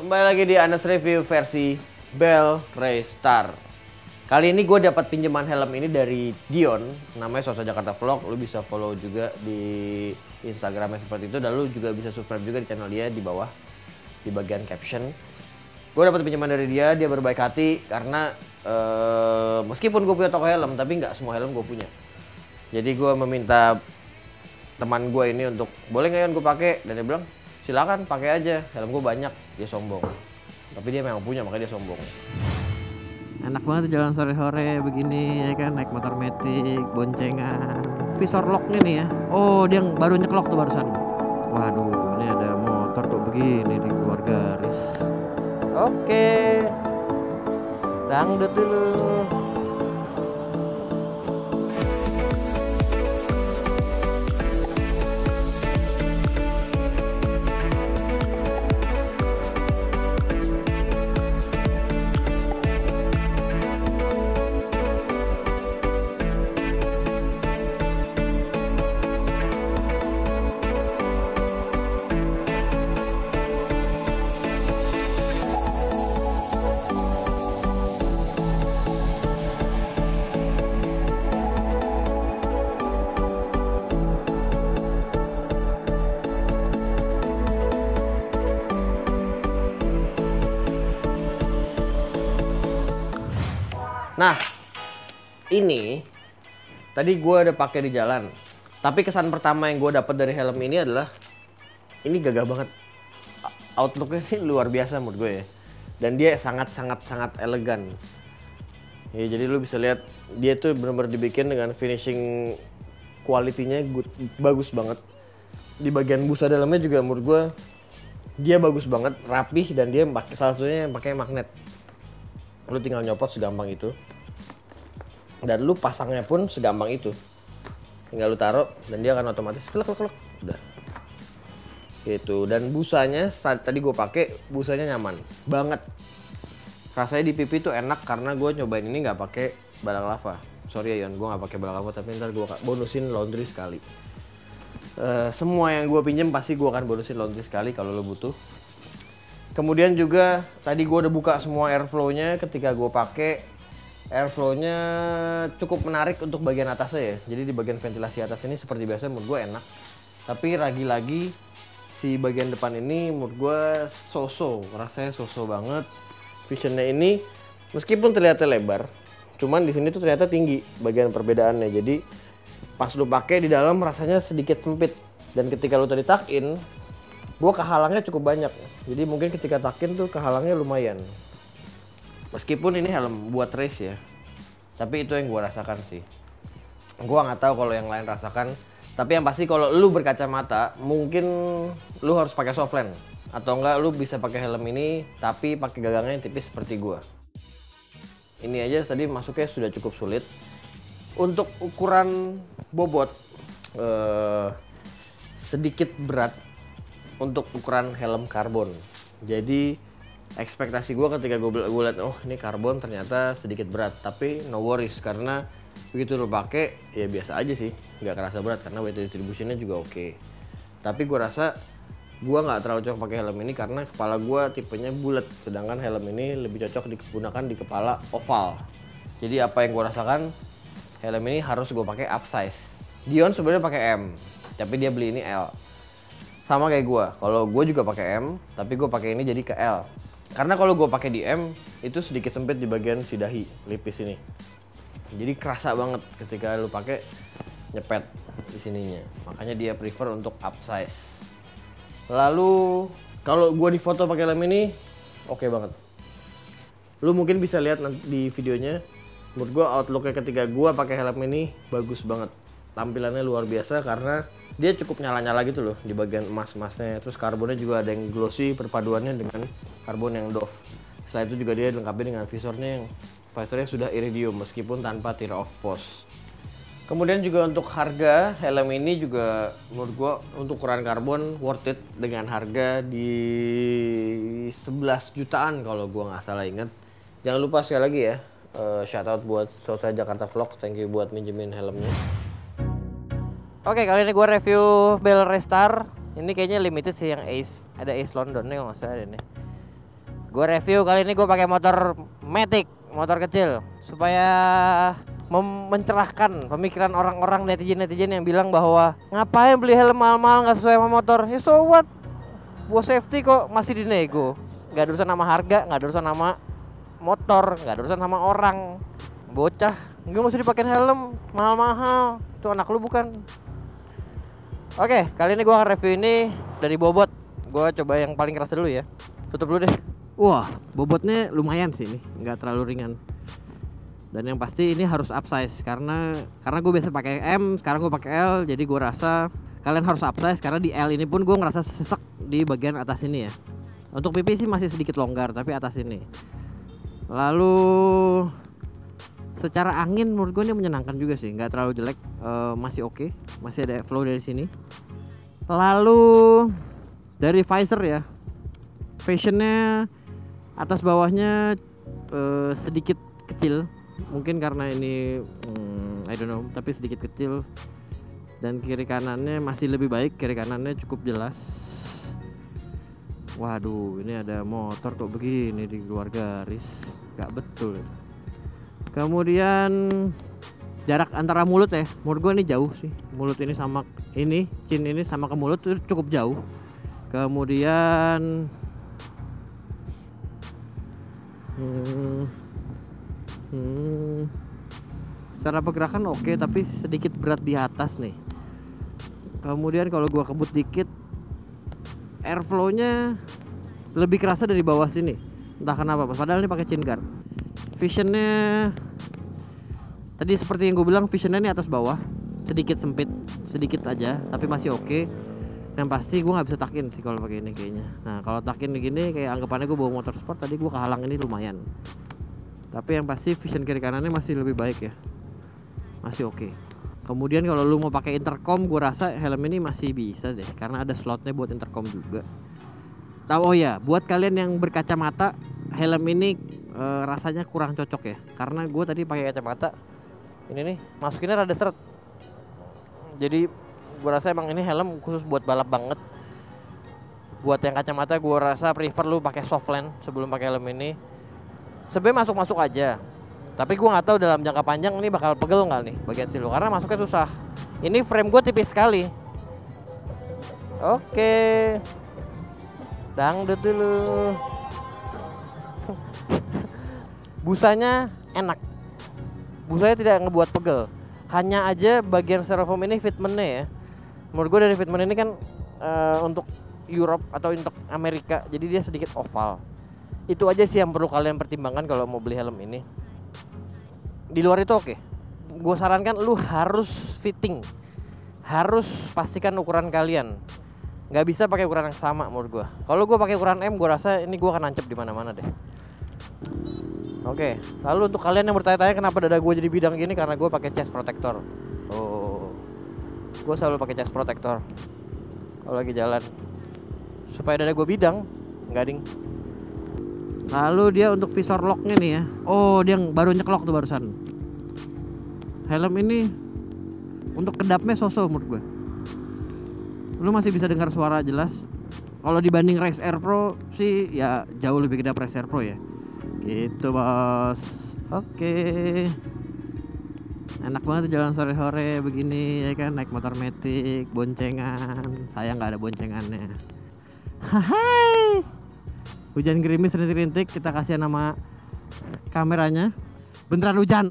Kembali lagi di Anas Review versi Bell Raystar. Kali ini gue dapat pinjaman helm ini dari Dion, namanya Sosa Jakarta Vlog. Lu bisa follow juga di Instagramnya seperti itu, dan lu juga bisa subscribe juga di channel dia di bawah di bagian caption. Gue dapat pinjaman dari dia berbaik hati karena meskipun gue punya toko helm, tapi nggak semua helm gue punya. Jadi gue meminta teman gue ini untuk boleh nggak Yon gue pakai, dan dia bilang silakan pakai aja, helm gue banyak. Dia sombong, tapi dia memang punya, makanya dia sombong. Enak banget jalan sore-sore begini ya kan, naik motor metik, boncengan. Visor locknya nih ya, oh dia baru nyeklok tuh barusan. Waduh, ini ada motor kok begini di keluar garis. Oke, dangdut dulu. Nah, ini tadi gue udah pakai di jalan. Tapi kesan pertama yang gue dapat dari helm ini adalah ini gagah banget. Outlooknya ini luar biasa menurut gue ya. Dan dia sangat elegan. Ya, jadi lu bisa lihat dia tuh benar-benar dibikin dengan finishing quality-nya bagus banget. Di bagian busa dalamnya juga menurut gue dia bagus banget, rapih, dan dia salah satunya pakai magnet. Lu tinggal nyopot segampang itu, dan lu pasangnya pun segampang itu. Tinggal lu taruh dan dia akan otomatis klek udah gitu. Dan busanya tadi gue pakai, busanya nyaman banget. Rasanya di pipi tuh enak karena gue nyobain ini nggak pakai balaclava. Sorry ya Yon, gue nggak pakai balaclava, tapi ntar gue bonusin laundry sekali. Semua yang gue pinjem pasti gue akan bonusin laundry sekali kalau lo butuh. Kemudian juga tadi gue udah buka semua airflow-nya. Ketika gue pakai, airflow-nya cukup menarik untuk bagian atasnya ya. Jadi di bagian ventilasi atas ini seperti biasa menurut gue enak. Tapi lagi-lagi si bagian depan ini menurut gue so-so, rasanya so-so banget. Visionnya ini meskipun terlihat lebar, cuman di sini tuh ternyata tinggi bagian perbedaannya. Jadi pas lu pakai di dalam rasanya sedikit sempit, dan ketika lu tadi tuck-in, gue kehalangnya cukup banyak. Jadi mungkin ketika takin tuh kehalangnya lumayan. Meskipun ini helm buat race ya, tapi itu yang gue rasakan sih. Gue nggak tahu kalau yang lain rasakan. Tapi yang pasti kalau lu berkacamata, mungkin lu harus pakai softland. Atau enggak lu bisa pakai helm ini tapi pakai gagangnya yang tipis seperti gue. Ini aja tadi masuknya sudah cukup sulit. Untuk ukuran bobot sedikit berat untuk ukuran helm karbon. Jadi ekspektasi gue ketika gue lihat, oh ini karbon ternyata sedikit berat. Tapi no worries, karena begitu lo pakai ya biasa aja sih, nggak kerasa berat karena weight distributionnya juga oke. Tapi gue rasa gue nggak terlalu cocok pakai helm ini karena kepala gue tipenya bulat, sedangkan helm ini lebih cocok digunakan di kepala oval. Jadi apa yang gue rasakan, helm ini harus gue pakai upsize. Dion sebenarnya pakai M, tapi dia beli ini L. Sama kayak gue, kalau gue juga pakai M, tapi gue pakai ini jadi ke L. Karena kalau gue pakai di M, itu sedikit sempit di bagian si dahi, lipis ini. Jadi kerasa banget ketika lu pakai nyepet di sininya. Makanya dia prefer untuk upsize. Lalu kalau gue di foto pakai helm ini, oke banget. Lu mungkin bisa lihat nanti di videonya. Menurut gue outlooknya ketika gue pakai helm ini bagus banget. Tampilannya luar biasa karena dia cukup nyala-nyala gitu loh di bagian emas-emasnya. Terus karbonnya juga ada yang glossy perpaduannya dengan karbon yang doff. Setelah itu juga dia dilengkapi dengan visornya sudah iridium meskipun tanpa tear off post. Kemudian juga untuk harga helm ini juga menurut gua untuk ukuran karbon worth it dengan harga di 11 jutaan kalau gua nggak salah ingat. Jangan lupa sekali lagi ya, shout out buat Sosa Jakarta Vlog, thank you buat minjemin helmnya. Oke, kali ini gue review Bell Raystar. Ini kayaknya limited sih yang Ace. Ada Ace London nih kalau nggak salah ini. Gue review kali ini gue pakai motor Matic, motor kecil, supaya mencerahkan pemikiran orang-orang netizen yang bilang bahwa ngapain beli helm mahal-mahal nggak sesuai sama motor. Ya so what? Buat safety kok masih dinego. Nggak ada urusan sama harga, nggak ada urusan sama motor, nggak ada urusan sama orang. Bocah, nggak mesti dipakein helm mahal-mahal. Itu anak lu bukan? Oke, kali ini gue akan review ini dari bobot. Gue coba yang paling keras dulu ya. Tutup dulu deh. Wah, bobotnya lumayan sih ini, nggak terlalu ringan. Dan yang pasti ini harus upsize karena gue biasa pakai M, sekarang gue pakai L, jadi gue rasa kalian harus upsize karena di L ini pun gue ngerasa sesek di bagian atas ini ya. Untuk pipi sih masih sedikit longgar, tapi atas ini. Lalu secara angin menurut gue ini menyenangkan juga sih, nggak terlalu jelek, masih oke, masih ada flow dari sini. Lalu dari visor ya, fashionnya atas bawahnya sedikit kecil, mungkin karena ini I don't know, tapi sedikit kecil. Dan kiri kanannya masih lebih baik, kiri kanannya cukup jelas. Waduh, ini ada motor kok begini di luar garis, gak betul. Kemudian jarak antara mulut ya, menurut gue ini jauh sih. Mulut ini sama ini, chin ini sama ke mulut itu cukup jauh. Kemudian secara pergerakan oke, tapi sedikit berat di atas nih. Kemudian kalau gua kebut dikit, airflow-nya lebih kerasa dari bawah sini. Entah kenapa, padahal ini pakai chin guard. Visionnya tadi seperti yang gue bilang, visionnya ini atas bawah, sedikit sempit, sedikit aja, tapi masih oke. Yang pasti gue nggak bisa takin sih kalau pakai ini kayaknya. Nah kalau takin begini kayak anggapannya gue bawa motor sport, tadi gue kehalang ini lumayan. Tapi yang pasti vision kiri kanannya masih lebih baik ya, masih oke. Kemudian kalau lu mau pakai intercom, gue rasa helm ini masih bisa deh, karena ada slotnya buat intercom juga. Oh ya, buat kalian yang berkacamata, helm ini rasanya kurang cocok ya, karena gue tadi pakai kacamata ini nih masukinnya rada seret. Jadi gue rasa emang ini helm khusus buat balap banget. Buat yang kacamata gue rasa prefer lu pakai soft lens sebelum pakai helm ini. Sebenarnya masuk aja, tapi gue nggak tahu dalam jangka panjang ini bakal pegel nggak nih bagian silu, karena masuknya susah. Ini frame gue tipis sekali. Oke, dangdut dulu. Busanya enak, busanya tidak ngebuat pegel. Hanya aja bagian styrofoam ini fitmentnya ya, menurut gue dari fitment ini kan untuk Europe atau untuk Amerika, jadi dia sedikit oval. Itu aja sih yang perlu kalian pertimbangkan kalau mau beli helm ini. Di luar itu oke. Gue sarankan lu harus fitting, harus pastikan ukuran kalian. Nggak bisa pakai ukuran yang sama menurut gue. Kalau gue pakai ukuran M, gue rasa ini gue akan nancep di mana-mana deh. Oke, lalu untuk kalian yang bertanya-tanya kenapa dada gue jadi bidang gini, karena gue pakai chest protector. Oh, gue selalu pakai chest protector kalau lagi jalan, supaya dada gue bidang, nggak ding. Lalu dia untuk visor locknya nih ya. Oh, dia baru nyeklok tuh barusan. Helm ini untuk kedapnya sosok menurut gue. Lu masih bisa dengar suara jelas. Kalau dibanding Race Air Pro sih ya jauh lebih kedap Race Air Pro ya. Gitu bos. Oke. Enak banget tuh jalan sore-sore begini ya kan, naik motor Matic, boncengan. Sayang nggak ada boncengannya. Hai. Hujan gerimis rintik-rintik, kita kasih nama kameranya. Beneran hujan.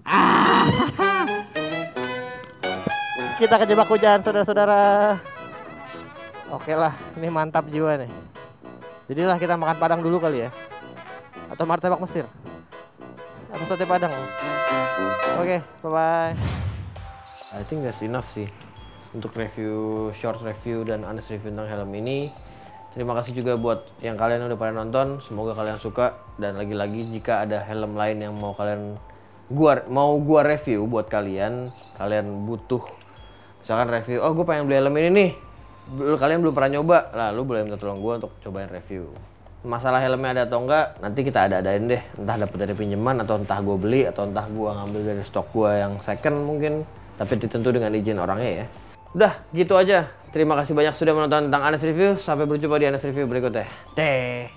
Kita kejebak hujan saudara-saudara. Oke lah, ini mantap jiwa nih. Jadilah kita makan Padang dulu kali ya. Atau martabak Mesir. Atau sate Padang. Oke, bye-bye. I think that's enough sih untuk review, short review dan honest review tentang helm ini. Terima kasih juga buat yang kalian udah pada nonton. Semoga kalian suka. Dan lagi-lagi jika ada helm lain yang mau gua review buat kalian butuh misalkan review, oh gue pengen beli helm ini nih, kalian belum pernah nyoba, lalu boleh minta tolong gue untuk cobain review. Masalah helmnya ada atau enggak, nanti kita ada-adain deh. Entah dapat dari pinjaman, atau entah gue beli, atau entah gue ngambil dari stok gue yang second mungkin. Tapi ditentu dengan izin orangnya ya. Udah, gitu aja. Terima kasih banyak sudah menonton tentang Honest Review. Sampai berjumpa di Honest Review berikutnya. Deh.